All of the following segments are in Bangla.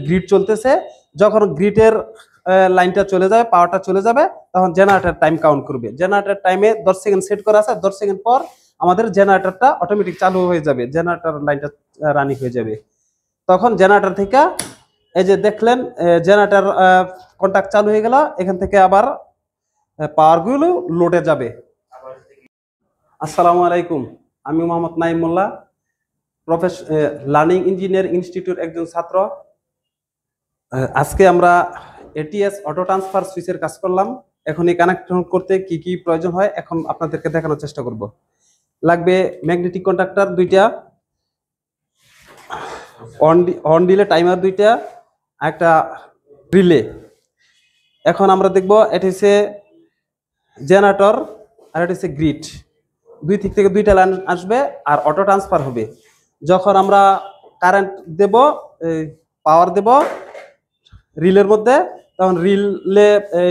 গ্রিড চলতেছে, যখন গ্রিডের লাইনটা চলে যাবে, পাওয়ারটা চলে যাবে, তখন জেনারেটর টাইম কাউন্ট করবে। জেনারেটর টাইমে 10 সেকেন্ড সেট করা আছে, 10 সেকেন্ড পর আমাদের জেনারেটরটা অটোমেটিক চালু হয়ে যাবে, জেনারেটর লাইনটা রানিং হয়ে যাবে। তখন জেনারেটর থেকে এই যে দেখলেন জেনারেটর কন্টাক্ট চালু হয়ে গেল, এখান থেকে আবার পাওয়ারগুলো লোডে যাবে। আসসালামু আলাইকুম, আমি Mohammad Naim Molla, learning engineer institute একজন ছাত্র। আজকে আমরা এটিএস অটো ট্রান্সফার সুইচের কাজ করলাম। এখন এই কানেকশন করতে কি কি প্রয়োজন হয় এখন আপনাদেরকে দেখানোর চেষ্টা করব। লাগবে ম্যাগনেটিক কন্ডাক্টর দুইটা, অন ডিলে টাইমার দুইটা, একটা রিলে। এখন আমরা দেখব এটা হচ্ছে জেনারেটর আর এটা হচ্ছে গ্রিড। দুই দিক থেকে দুইটা লাইন আসবে আর অটো ট্রান্সফার হবে। যখন আমরা কারেন্ট দেব, পাওয়ার দেব রিলের মধ্যে, তখন রিলে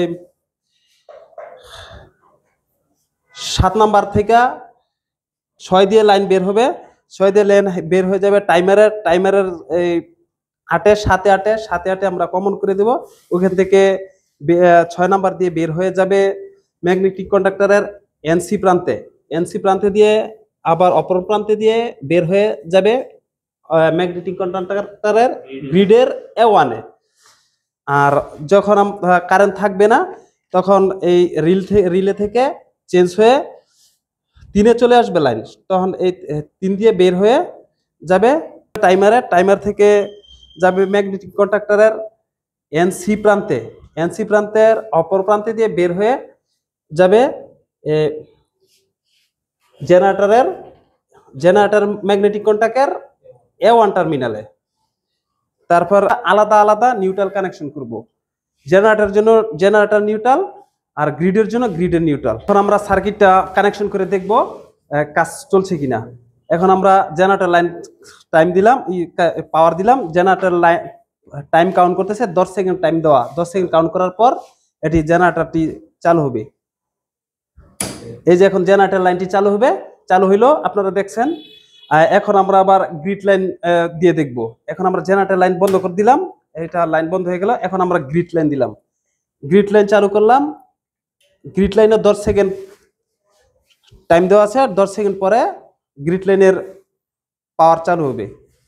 7 নাম্বার থেকে 6 দিয়ে লাইন বের হবে, 6 দিয়ে লাইন বের হয়ে যাবে টাইমারের এই 8 সাথে 8 আমরা কমন করে দেব। ওখান থেকে 6 নাম্বার দিয়ে বের হয়ে যাবে ম্যাগনেটিক কন্ডাক্টরের এনসি প্রান্তে দিয়ে আবার অপর প্রান্তে দিয়ে বের হয়ে যাবে ম্যাগনেটিক কন্ডাক্টরের গ্রিডের A1-এ। আর যখন কারেন্ট থাকবে না, তখন এই রিলে থেকে চেঞ্জ হয়ে 3-এ চলে আসবে লাইন, তখন এই 3 দিয়ে বের হয়ে যাবে টাইমার থেকে যাবে ম্যাগনেটিক কন্ডাক্টরের এনসি প্রান্তের অপর প্রান্তে দিয়ে বের হয়ে যাবে জেনারেটর ম্যাগনেটিক কন্ডাক্টর A1 টার্মিনালে। তারপর আলাদা আলাদা নিউট্রাল কানেকশন করব। জেনারেটর জন্য জেনারেটর নিউট্রাল আর গ্রিডের জন্য গ্রিডের নিউট্রাল। এখন আমরা সার্কিটটা কানেকশন করে দেখব কাজ চলছে কিনা। এখন আমরা জেনারেটর লাইন টাইম দিলাম, পাওয়ার দিলাম, জেনারেটর লাইন টাইম কাউন্ট করতেছে, 10 সেকেন্ড টাইম দেওয়া। 10 সেকেন্ড কাউন্ট করার পর এটি জেনারেটরটি চালু হবে। এই যে এখন জেনারেটর লাইনটি চালু হবে, চালু হইলো আপনারা দেখছেন। এখন আমরা আবার গ্রিড লাইন দিয়ে দেখব। এখন আমরা জেনারেটর লাইন বন্ধ করে দিলাম, এটা লাইন বন্ধ হয়ে গেল। এখন আমরা গ্রিড লাইন দিলাম, গ্রিড লাইন চালু করলাম। গ্রিড লাইনে 10 সেকেন্ড টাইম দেওয়া আছে, আর 10 সেকেন্ড পরে গ্রিড লাইনের পাওয়ার চালু হবে।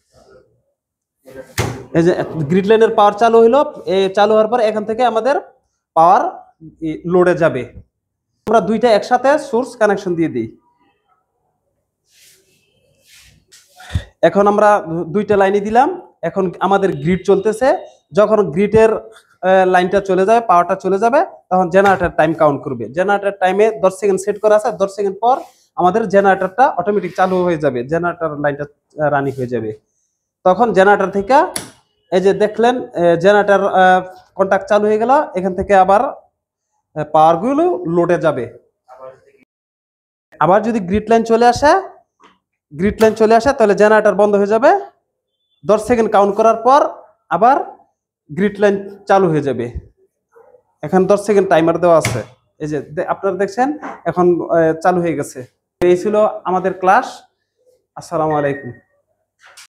এই যে গ্রিড লাইনের পাওয়ার চালু হইলো, চালু হওয়ার পর এখান থেকে আমাদের পাওয়ার লোডে যাবে। আমরা দুইটা একসাথে সোর্স কানেকশন দিয়ে দিই। এখন আমরা দুইটা লাইনই দিলাম। এখন আমাদের গ্রিড চলতেছে, যখন গ্রিডের লাইনটা চলে যাবে, পাওয়ারটা চলে যাবে, তখন জেনারেটর টাইম কাউন্ট করবে। জেনারেটর টাইমে 10 সেকেন্ড সেট করা আছে, 10 সেকেন্ড পর আমাদের জেনারেটরটা অটোমেটিক চালু হয়ে যাবে, জেনারেটর লাইনটা রানিং হয়ে যাবে। তখন জেনারেটর থেকে এই যে দেখলেন জেনারেটর কন্টাক্ট চালু হয়ে গেল, এখান থেকে আবার পাওয়ারগুলো লোডে যাবে। আবার যদি গ্রিড লাইন চলে আসে তাহলে জেনারেটর বন্ধ হয়ে যাবে। 10 সেকেন্ড কাউন্ট করার পর আবার গ্রিড লাইন চালু হয়ে যাবে। এখন 10 সেকেন্ড টাইমার দেওয়া আছে, এই যে আপনারা দেখছেন এখন চালু হয়ে গেছে। এই ছিল আমাদের ক্লাস। আসসালামু আলাইকুম।